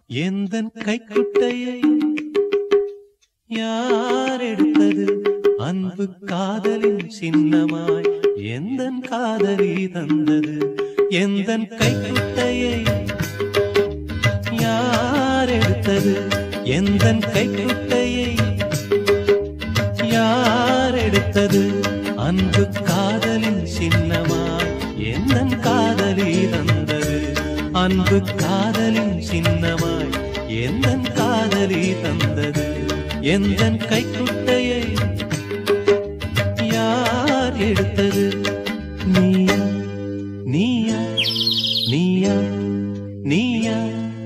எந்தன் கைக்குட்டையை யார் எடுத்தது? அன்பு காதலின் சின்னமாய் எந்தன் காதலி தந்தது. எந்தன் கைக்குட்டையை யார் எடுத்தது? எந்தன் கைக்குட்டையை யார் எடுத்தது? அன்பு காதலின் சின்னமாய் எந்தன் காதலி தந்தது. அன்பு காதலின் சின்னமாய் எந்தன் காதலி தந்தது. எந்தன் கைக்குட்டையை யார் எடுத்தது? நீயா நீயா நீயா நீயா?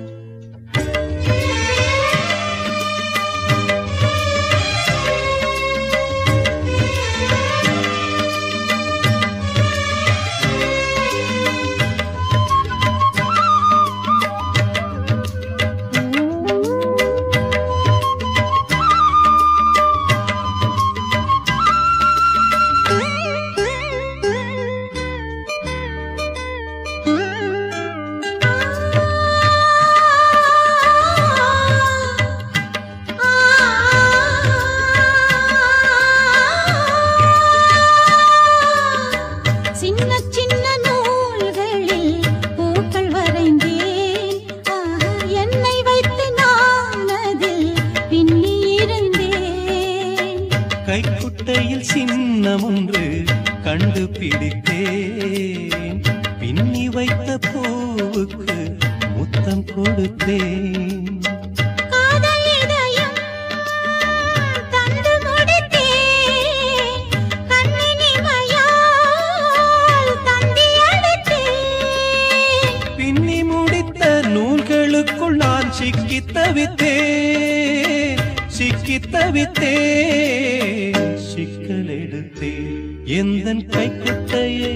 கைக்குட்டையில் சின்னம் ஒன்று கண்டுபிடித்தேன். பின்னி வைத்த பூவுக்கு முத்தம் கொடுத்தேன். பின்னி முடித்த நூல்களுக்குள் நான் சிக்கி தவித்தேன். சிக்கி தவித்தேன். சிக்கல் எடுத்தேன். எந்தன் கைக்குட்டையை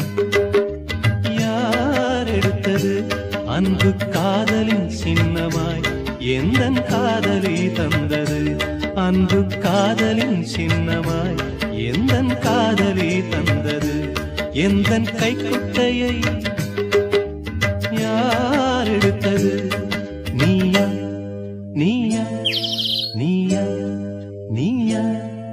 யார் எடுத்தது? அன்பு காதலின் சின்னமாய் எந்தன் காதலி தந்தது. அன்பு காதலின் சின்னமாய் எந்தன் காதலி தந்தது. எந்தன் கைக்குட்டையை யார் எடுத்தது? நீயா நீயா நீயா நீயா?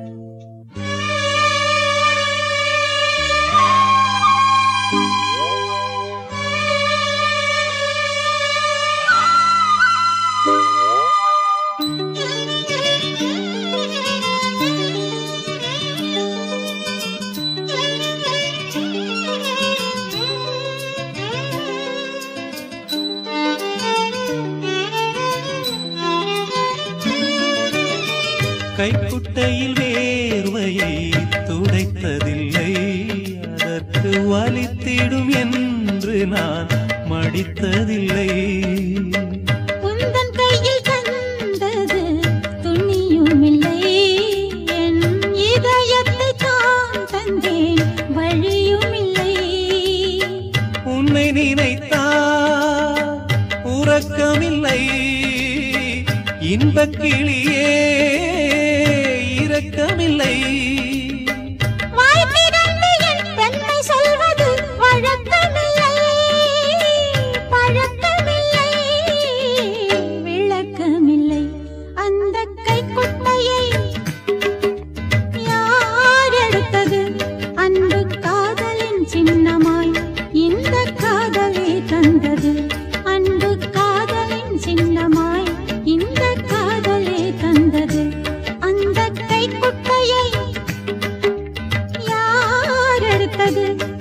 கைக்குட்டையில் வேர்வையை துடைத்ததில்லை. அதற்கு வலித்திடும் என்று நான் மடித்ததில்லை. உந்தன் கையில் தந்தது துணியும் இல்லை. என் இதயத்தை தான் தந்தேன், வழியும் இல்லை. உன்னை நினைத்தால் உறக்கமில்லை. இன்பக் கிளியே இரக்கமில்லை. வாய் திறந்து என் பெண்மை சொல்வது வழக்கமில்லை. பழக்கமில்லை, விளக்கமில்லை. அந்த கைக்குட்டையை யார் எடுத்தது? அன்பு காதலின் சின்னமாய் இந்த காதலை தந்தது. அன்பு காதலின் சின்னமாய் இந்த காதலை தந்தது. அந்த கைக்குட்டையை யார் எடுத்தது?